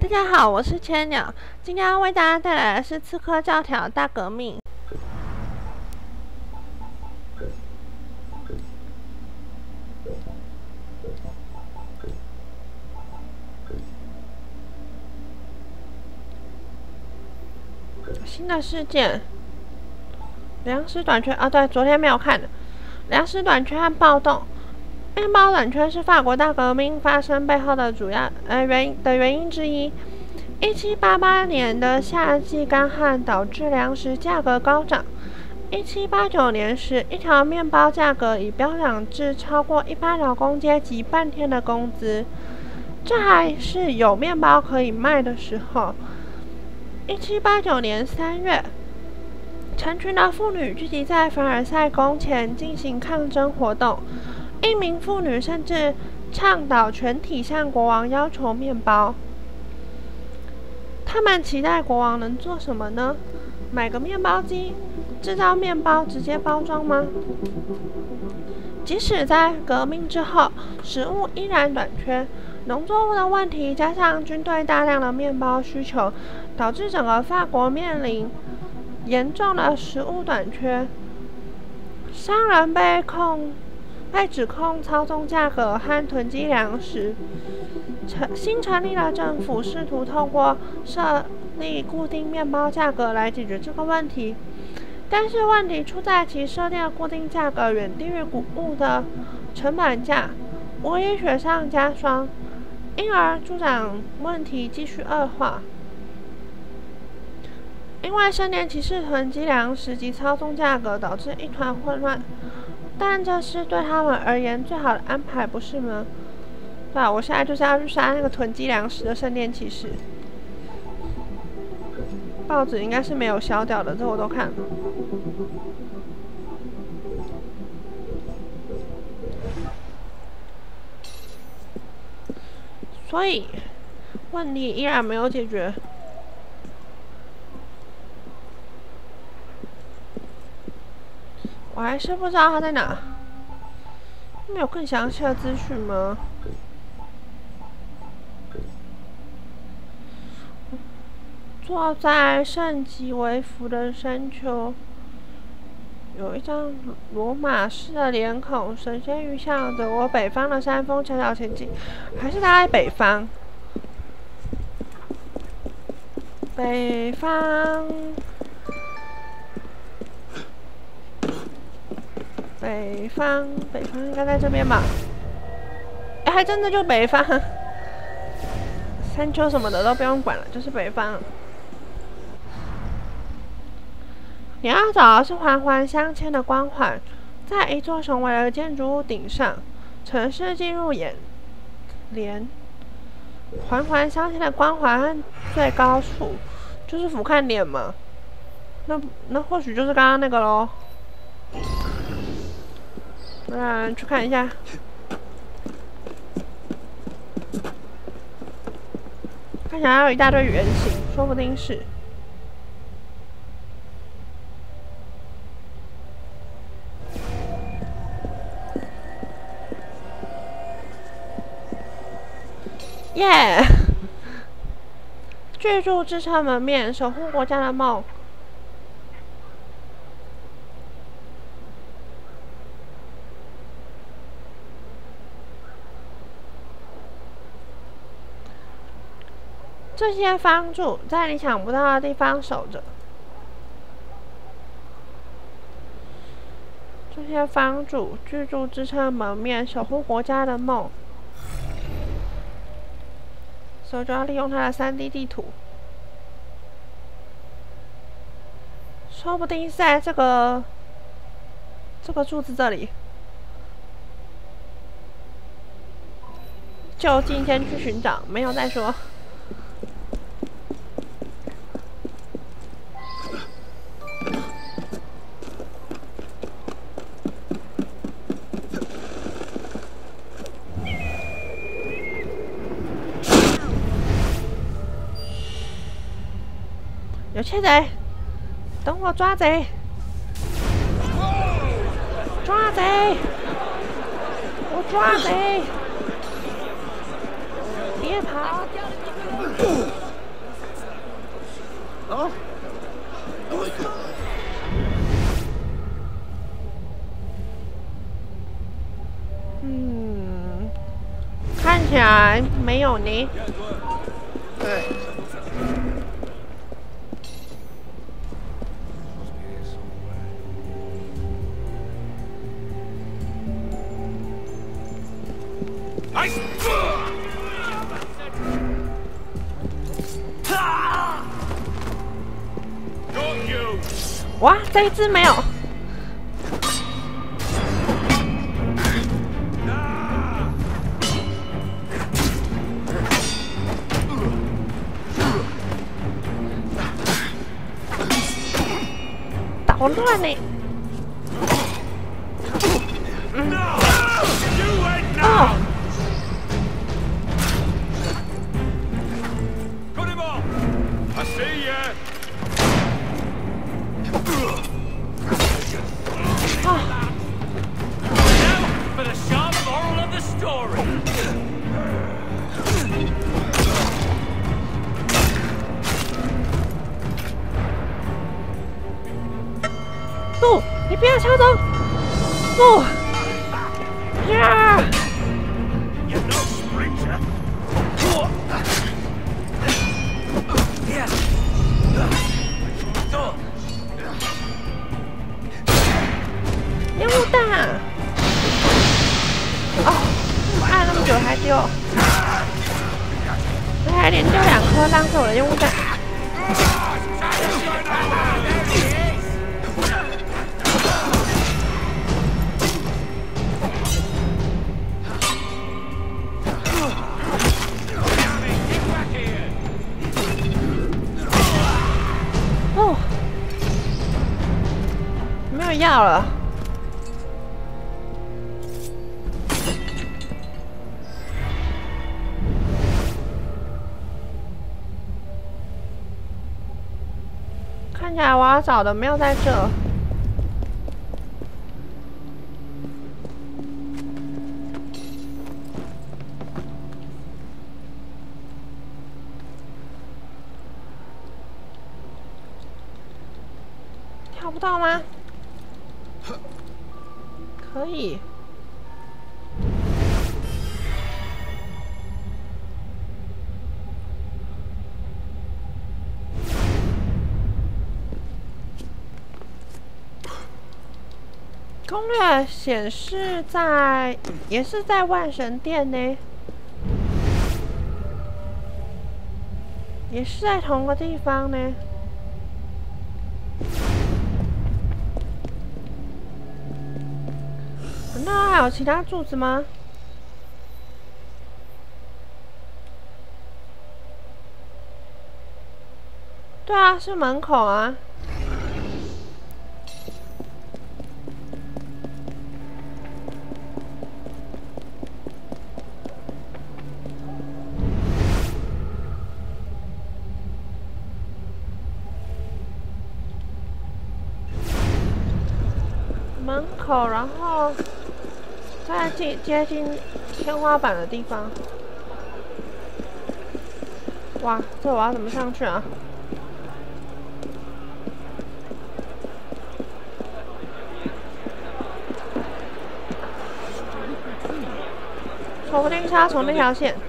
大家好，我是千鸟，今天要为大家带来的是刺客教条大革命。新的事件，粮食短缺啊，对，昨天没有看的。粮食短缺和暴动，面包短缺是法国大革命发生背后的主要原因之一。1788年的夏季干旱导致粮食价格高涨。1789年时，一条面包价格已飙涨至超过一般劳工阶级半天的工资，这还是有面包可以卖的时候。1789年3月，成群的妇女聚集在凡尔赛宫前进行抗争活动，一名妇女甚至倡导全体向国王要求面包。他们期待国王能做什么呢？买个面包机，制造面包直接包装吗？即使在革命之后，食物依然短缺，农作物的问题加上军队大量的面包需求，导致整个法国面临严重的食物短缺。商人被指控操纵价格和囤积粮食。新成立的政府试图透过设立固定面包价格来解决这个问题，但是问题出在其设定的固定价格远低于谷物的成本价，无疑雪上加霜，因而助长问题继续恶化。因为圣殿骑士囤积粮食及操纵价格，导致一团混乱，但这是对他们而言最好的安排，不是吗？对啊，我现在就是要去杀那个囤积粮食的圣殿骑士。报纸应该是没有消掉的，这我都看了。所以问题依然没有解决。我还是不知道他在哪。没有更详细的资讯吗？坐在圣吉维夫的山丘，有一张罗马式的脸孔，神仙鱼向着我北方的山峰悄悄前进，还是他在北方？北方应该在这边吧？哎，还真的就北方，山丘什么的都不用管了，就是北方。你要找的是环环相牵的光环，在一座雄伟的建筑物顶上，城市进入眼帘。环环相牵的光环最高处就是俯瞰点嘛，那或许就是刚刚那个咯。去看一下。看起来有一大堆圆形，说不定是。耶！巨柱支撑门面，守护国家的梦。这些方柱在你想不到的地方守着。这些方柱巨柱支撑门面，守护国家的梦。所以就要利用它的3D 地图。说不定是在这个柱子这里。就今天去寻找，没有再说。有窃贼！等我抓贼！抓贼！我抓贼！别跑！ 没有呢。对。哇，这一只没有。捣乱呢。哦。不，你不要抢走！不！呀！烟雾弹！哦，按那么久还丢，我还连丢2颗，浪费我的烟雾弹。哦，没有药了。看起来我要找的没有在这。跳不到吗？可以。攻略显示也是在万神殿呢，也是在同个地方呢。难道还有其他柱子吗？对啊，是门口啊。门口，然后在接近天花板的地方。哇，这我要怎么上去啊？说不定是要从那条线。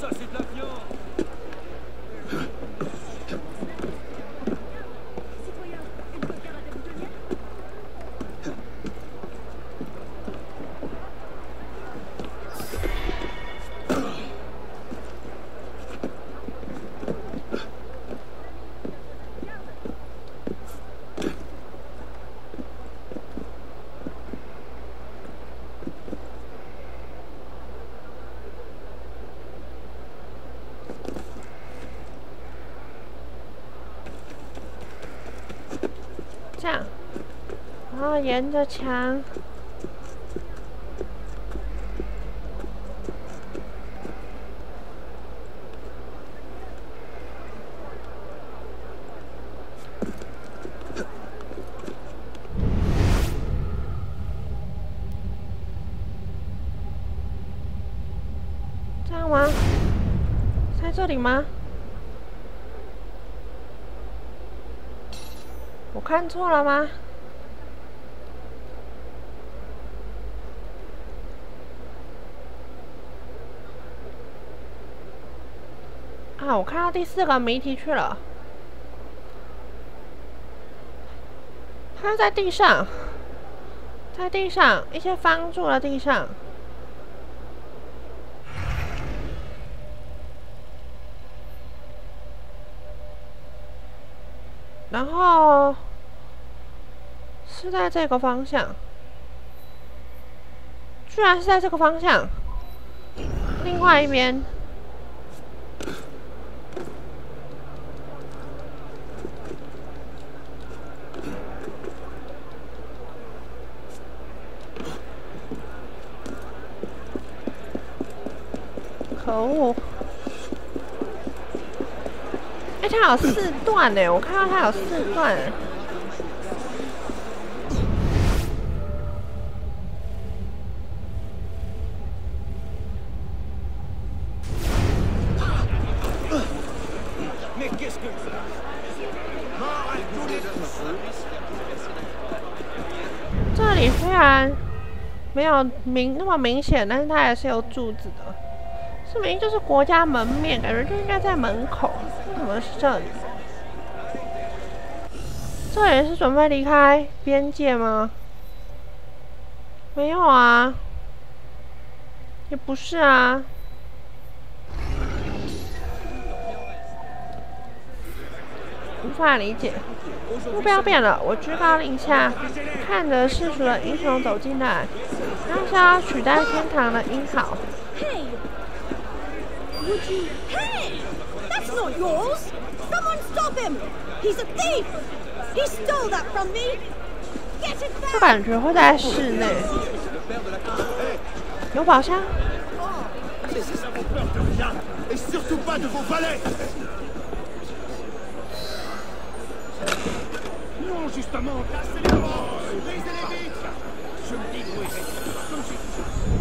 这样，然后沿着墙，这样吗？在这里吗？我看错了吗？ 啊，我看到第4个谜题去了。它在地上，在地上一些方柱的地上。然后是在这个方向，居然是在这个方向，另外一边。可恶！哎，它有4段呢，我看到它有4段。这里虽然没有那么明显，但是它还是有柱子的。这明明就是国家门面，感觉就应该在门口，为什么是这里？这里是准备离开边界吗？没有啊，也不是啊。无法理解。目标变了，我居高临下，看着世俗的英雄走进来，那是要取代天堂的英豪。 Hey! That's not yours! Someone stop him! He's a thief! He stole that from me! Get it back! 这感觉会在室内。有宝箱。 Et surtout pas de vos valets! Non, justement, cassez les bras! Brisez les vitres! Je me débrouillerai comme j'ai dit.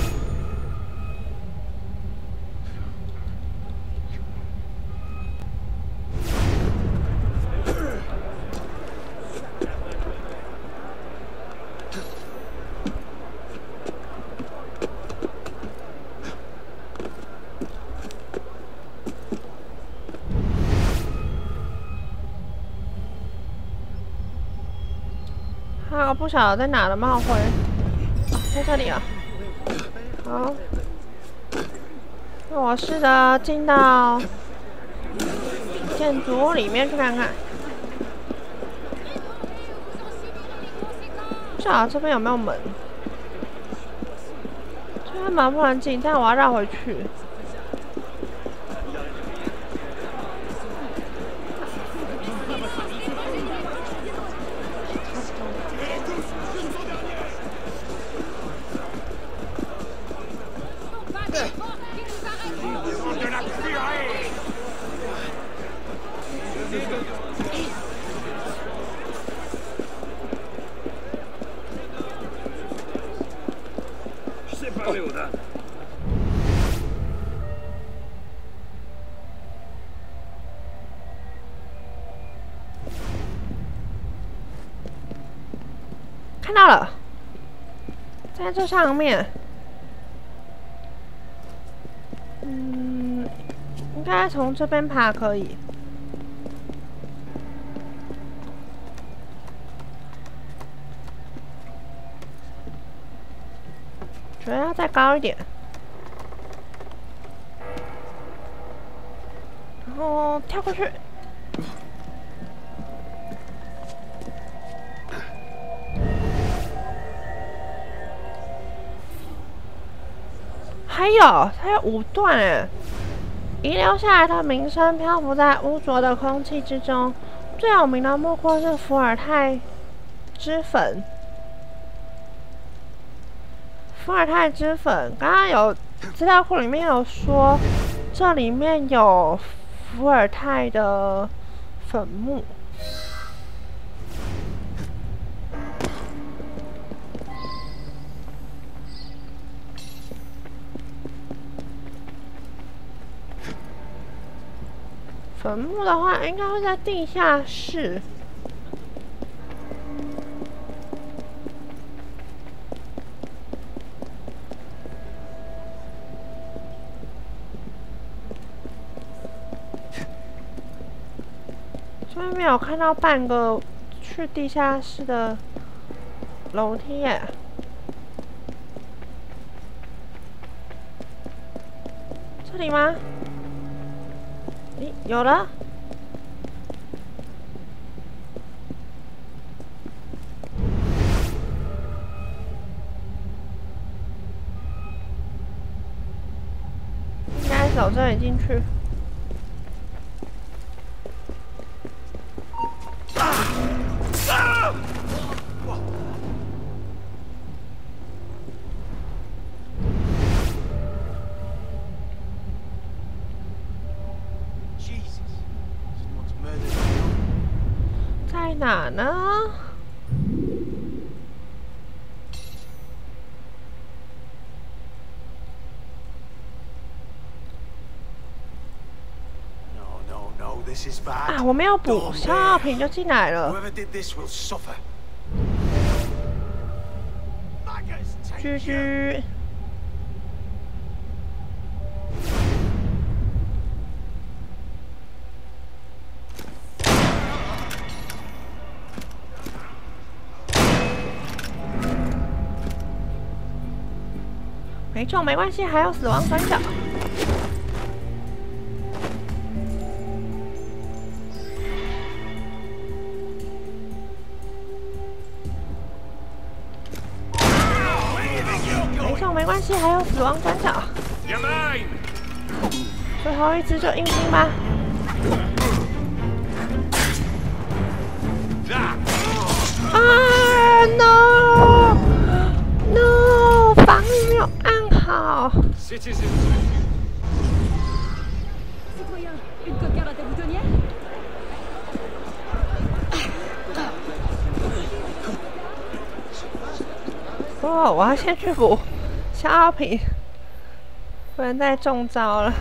还有不晓得在哪的帽徽，在这里啊。好，那我试着进到建筑物里面去看看。不晓得这边有没有门？这边门不能进，但我要绕回去。看到了，在这上面，应该从这边爬可以。觉得要再高一点，然后跳过去。还有，它有5段哎！遗留下来的名声漂浮在污浊的空气之中。最有名的莫过是伏尔泰脂粉。伏尔泰脂粉，刚刚有资料库里面有说，这里面有伏尔泰的坟墓。坟墓的话，应该会在地下室。 这边没有看到半个去地下室的楼梯耶。这里吗？咦，有了。应该走这里进去。在哪呢？啊，我没有补，消耗品就进来了。居居。没中没关系，还有死亡转角。没中没关系，还有死亡转角。最后一只就硬拼吧。啊 ！No No， 防御没有按好。 Citoyen, une cocarde à ta boutonnière? 哦，我要先去补消耗品，不能再中招了。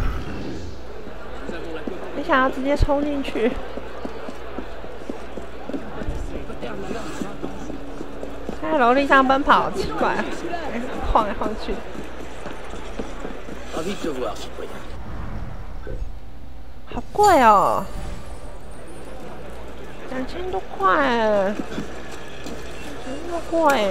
你想要直接冲进去？在楼梯上奔跑，好奇怪，晃来晃去。好贵哦，2000多块，怎么那么贵？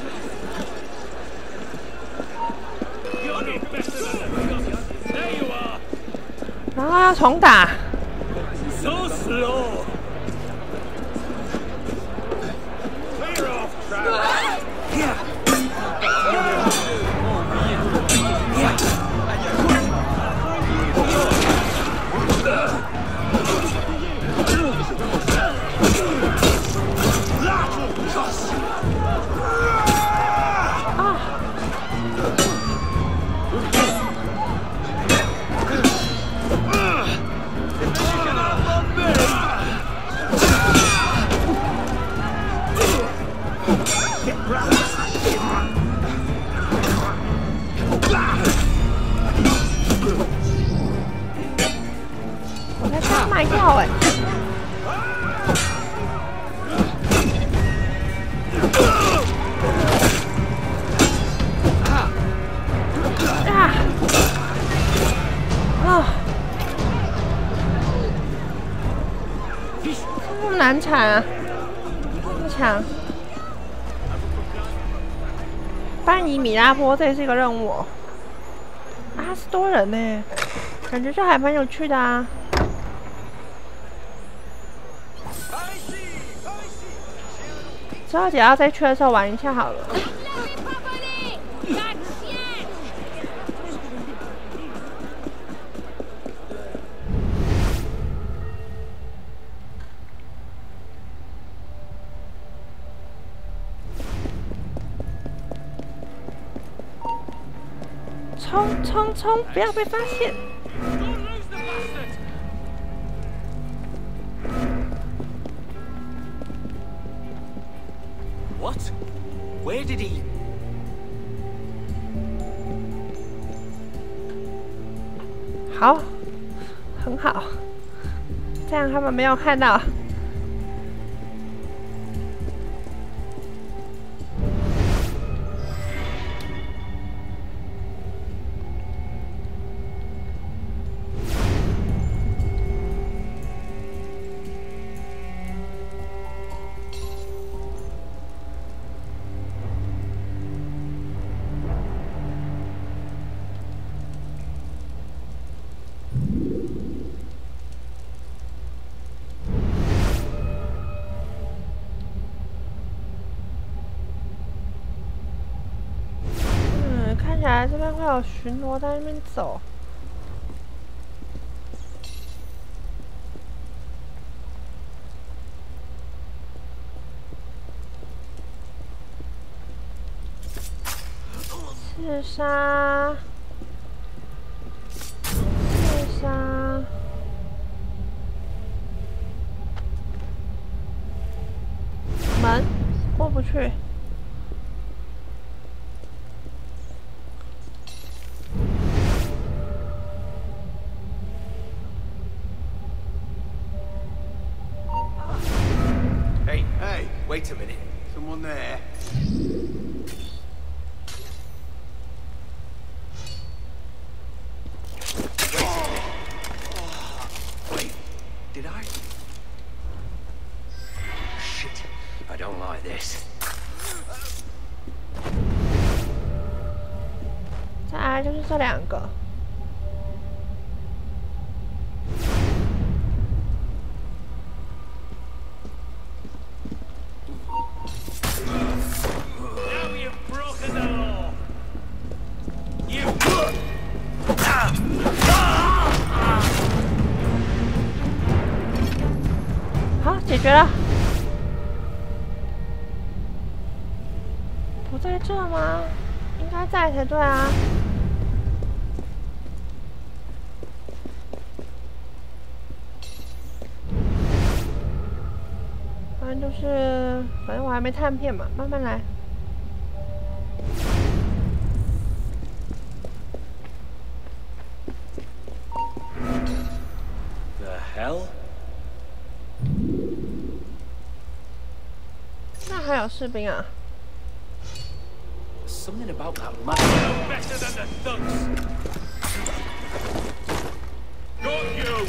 然后要重打。我在刚卖药哎。这么难缠啊！这么强。搬移米拉波，这也是一个任务。啊，是多人呢，感觉就还蛮有趣的啊。之后只要再去的时候玩一下好了。冲冲冲！不要被发现！ What? Where did he? 好，很好，这样他们没有看到。 这边会有巡逻在那边走。刺杀，刺杀。 门过不去。 Hey, hey, wait a minute. Someone there? Wait, did I? Shit, I don't like this. 再来就是这两个。 好，解决了。不在这吗？应该在才对啊。反正就是，反正我还没探片嘛，慢慢来。 Hell? 那还有士兵啊 Something about that man. Better than the thugs. Got you.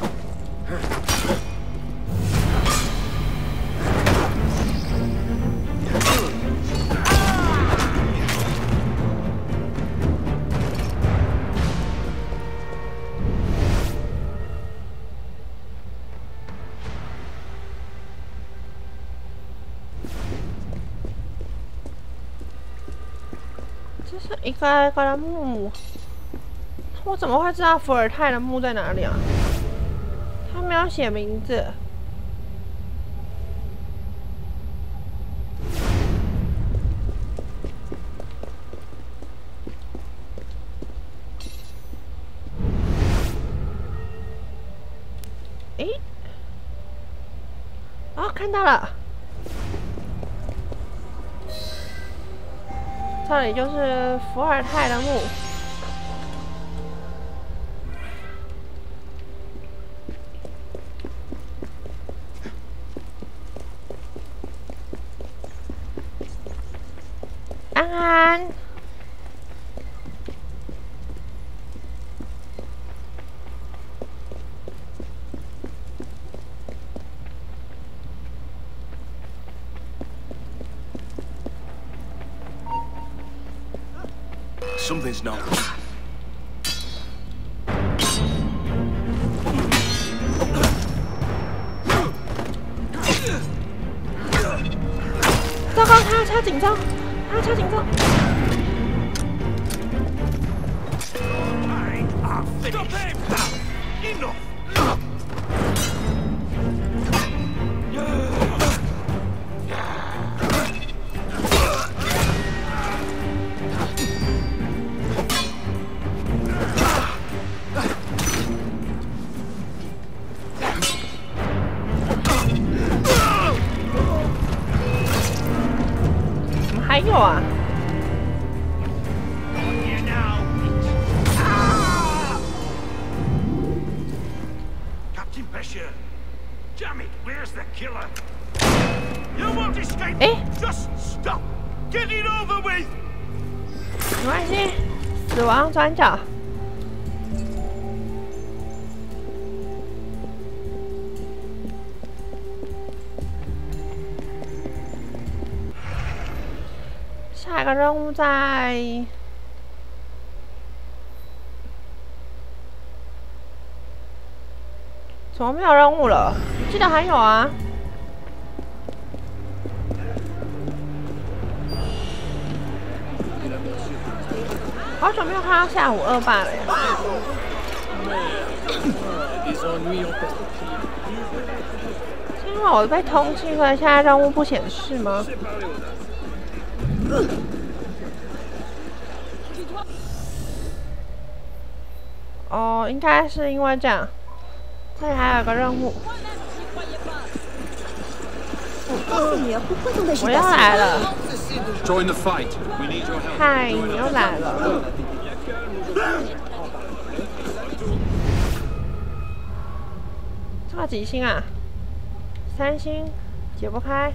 这是一个一个的墓，我怎么会知道伏尔泰的墓在哪里啊？他没有写名字。诶，哦，看到了。 这里就是伏尔泰的墓。安安， Something's not. 糟糕，他要掐紧张，他要掐紧张。 Stop him! Enough! 怎么还有啊？ Damn it, where's the killer? You won't escape! Just stop! Get it over with! 没关系，死亡转角。下一个任务在。 怎么没有任务了？我记得还有啊。 好久没有看到下午2霸了耶。是因为我被通缉，所以现在任务不显示吗？哦，应该是因为这样。这里还有个任务。我又来了。嗨，你又来了。这个几星啊？3星，解不开。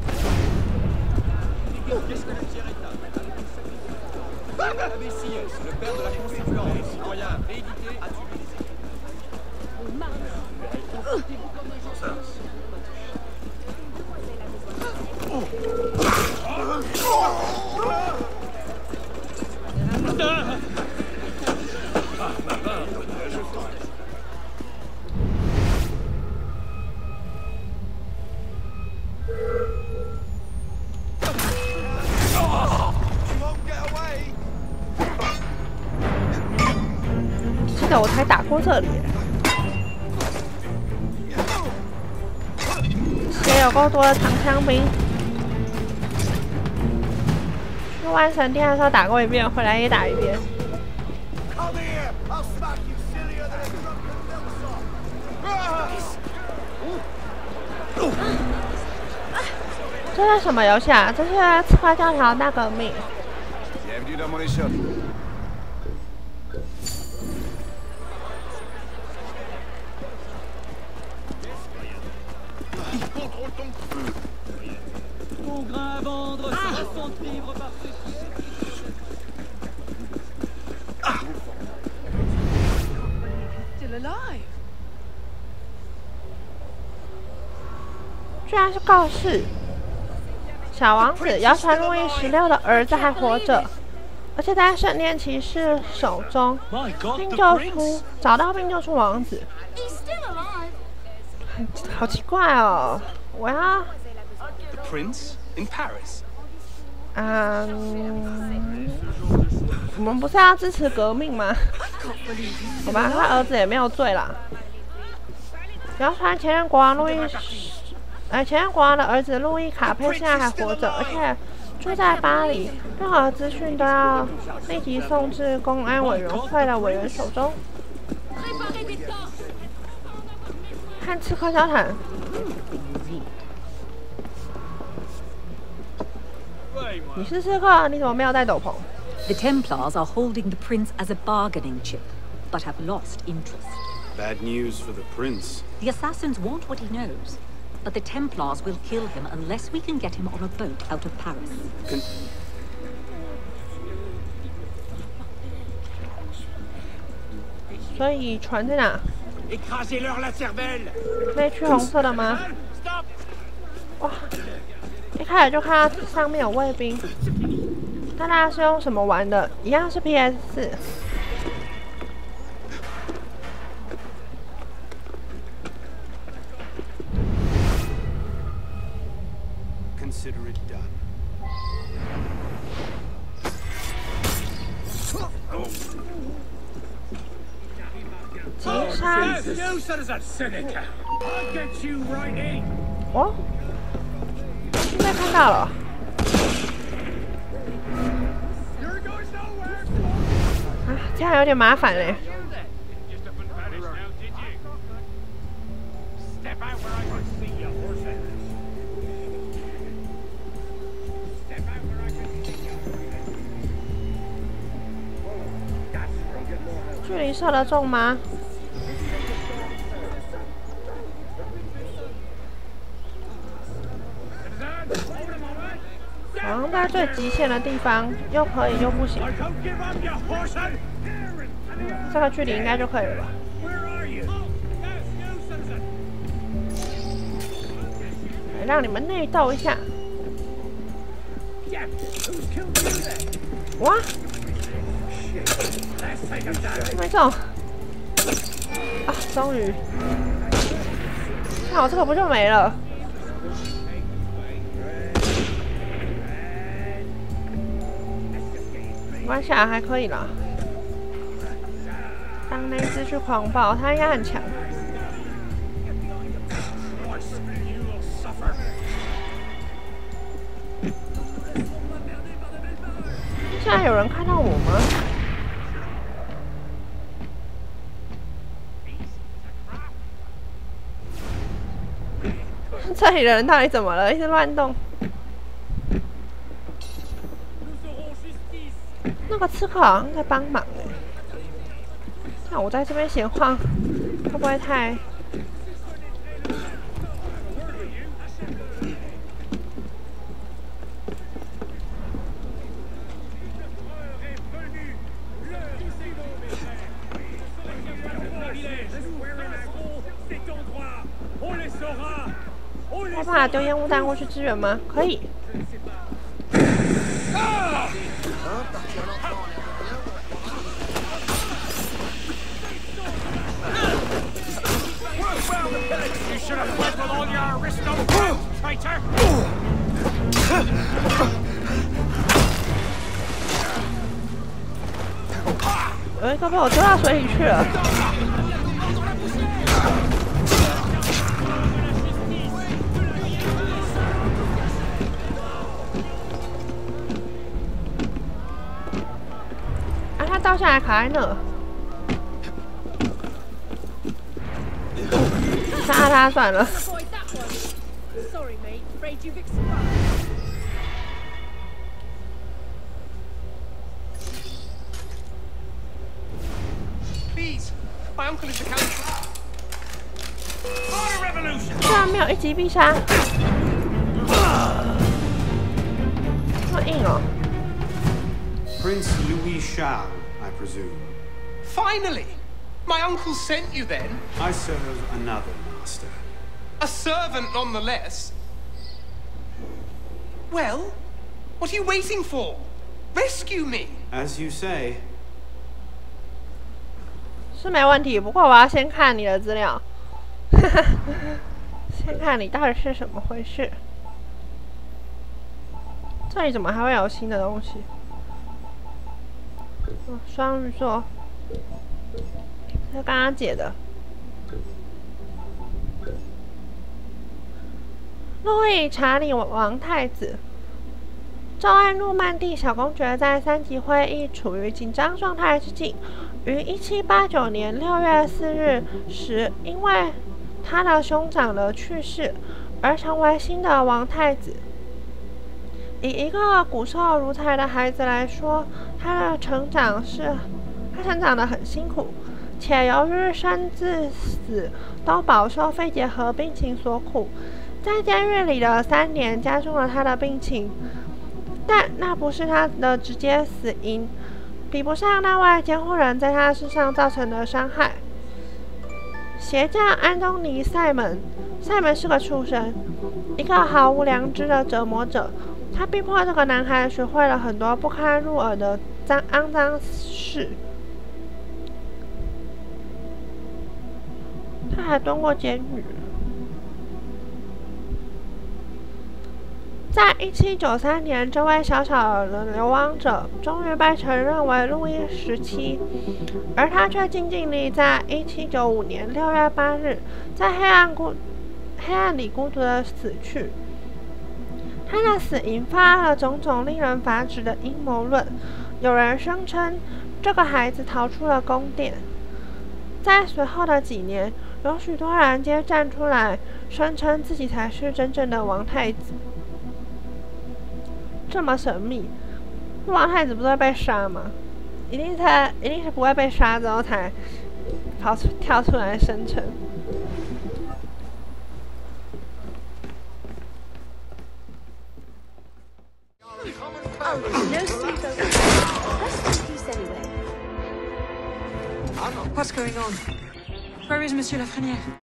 记得我才打过这里，也有够多的长枪兵。去万神殿的时候打过一遍，回来也打一遍。这是什么游戏啊？这是刺客教条大革命。居然是告示，小王子谣传路易16的儿子还活着，而且在圣殿骑士手中，找到并救出王子。好奇怪哦！我要。我们不是要支持革命吗？好吧，他儿子也没有罪啦。谣传前任国王的儿子路易卡佩现在还活着，而且住在巴黎。任何资讯都要立即送至公安委员会的委员手中。和刺客交谈。你是刺客，你怎么没有戴斗篷 The Templars are holding the prince as a bargaining chip, but have lost interest. Bad news for the prince. The assassins want what he knows, but the Templars will kill him unless we can get him on a boat out of Paris. 所以船在哪？那区红色的吗？哇！一开始就看到上面有卫兵，但大家是用什么玩的？一样是 PS4。 Consider it done. 击杀。哦。现在看到了，这样有点麻烦嘞。距离射得中吗？好像在最极限的地方，又可以又不行。这个距离应该就可以了吧？来让你们内斗一下。哇！没中。啊，终于。那我这个不就没了？ 没关系啊，还可以啦。当那只去狂暴，他应该很强。现在有人看到我吗？这里的人到底怎么了？一直乱动。那个刺客好像在帮忙哎。那我在这边闲晃，会不会太……没办法丢烟雾弹过去支援吗？可以。 You should have fled with all your aristo friends, traitor! 有一个被我丢到水里去了。啊，他倒下来卡在那。杀他算了。居然没有一击必杀，这么硬哦。 Prince Louis Charles, I presume. Finally! My uncle sent you then? I serve another master. A servant nonetheless? Well, what are you waiting for? Rescue me! As you say. 是没问题，不过我要先看你的资料，先看你到底是怎么回事。这里怎么还会有新的东西？哦，双鱼座，这刚刚解的。路易查理王太子。召安诺曼第小公爵在3级会议处于紧张状态之际，于1789年6月4日时，因为他的兄长的去世而成为新的王太子。以一个骨瘦如柴的孩子来说，他成长得很辛苦，且由于生至死都饱受肺结核病情所苦，在监狱里的3年加重了他的病情。但那不是他的直接死因，比不上那位监护人在他身上造成的伤害。鞋匠安东尼·塞门是个畜生，一个毫无良知的折磨者。他逼迫这个男孩学会了很多不堪入耳的肮脏事。他还蹲过监狱。在1793年，这位小小的流亡者终于被承认为路易17，而他却静静地在1795年6月8日在黑暗里孤独地死去。他的死引发了种种令人发指的阴谋论。有人声称这个孩子逃出了宫殿。在随后的几年，有许多人皆站出来声称自己才是真正的王太子。这么神秘，王太子不是会被杀吗？一定是不会被杀之后才跳出来声称。 What's going on? Where is Monsieur Lafrenière?